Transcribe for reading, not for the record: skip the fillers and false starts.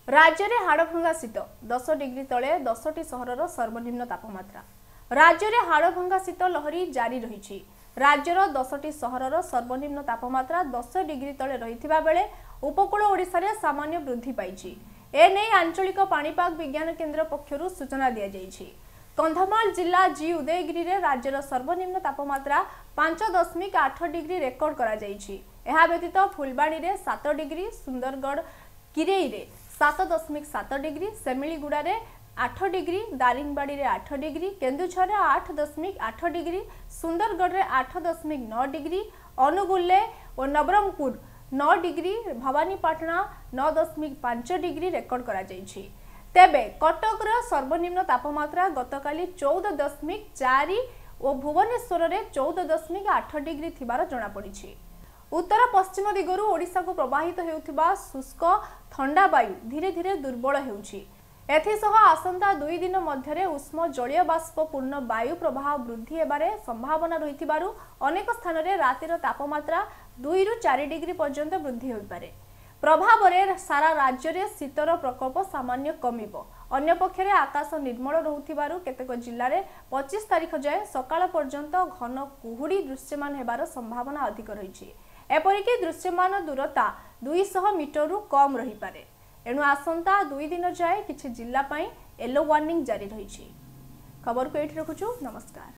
राज्य में हाड़भंगा शीत 10 डिग्री तले 10टी सहरर सर्वनिम्न तापमात्रा। राज्य में हाड़भंगा शीत लहरी जारी रही। राज्यर 10टी सहरर सर्वनिम्न तापमात्रा 10 डिग्री तले रही बेले उपकूल ओडिशा रे सामान्य वृद्धि पाई। एने आंचलिक पाणीपाग विज्ञान केन्द्र पक्षरु सूचना दिया जायछि। कंधमाल जिला जी उदयगिरी रे राज्यर सर्वनिम्न तापमात्रा 5.8 डिग्री रेकर्ड करा जायछि। एहा व्यतीत फुलबाणी रे 7 डिग्री, सुंदरगढ़ किरेई रे 7.7 डिग्री, सेमिलीगुड़ा रे 8 डिग्री, दारिंगबाड़ी रे 8 डिग्री, केन्दुझर रे 8.8 डिग्री, सुंदरगढ़ रे 8.9 डिग्री, अनुगुल और Nabarangpur 9 degree, Bhawanipatna 9.5 degree record करा जायछि। तेबे कटक सर्वनिम्न तापमात्रा गतकाली 14.4 और भुवनेश्वर रे 14.8 डिग्री थिबार जणा पड़िछि। उत्तर पश्चिम दिगरु ओडिशा को प्रवाहित हेउथिबा शुष्क ठंडा वायु धीरे धीरे दुर्बल हेउछि। एथिसह आसंता 2 दिन मध्यरे उष्म जलीय बाष्पपूर्ण वायु प्रवाह वृद्धि हेबारे संभावना रहिथिबारु अनेक स्थान रे रातिर तापमात्रा 2 रु 4 डिग्री पर्यंत वृद्धि होइपारे। प्रभाव रे सारा राज्य रे शीतर प्रकोप सामान्य कमिबो। अन्य पक्षरे आकाश निर्मल रहुथिबारु केतेक जिल्ला रे 25 तारिख जाय सकाळ पर्यंत घन कुहुडी दृश्यमान हेबार संभावना अधिक रहिछि। एपरिकी दृश्यमान दूरता 200 मीटर रु कम रही पारे। एणु आसंता 2 दिन जाए किछि जिल्ला पई येलो वार्निंग जारी रहिछि। खबर को एठी रखुछु। नमस्कार।